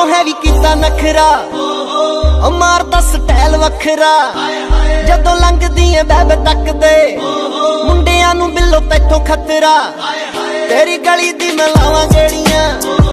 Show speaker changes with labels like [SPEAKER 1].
[SPEAKER 1] है भी कीता नखरा मारदा स्टाइल वखरा जदों लंघदी ऐ बैब तकदे मुंडियां नूं बिल्लो तैथों खतरा तेरी गली दी मैं लावां गेड़ियां।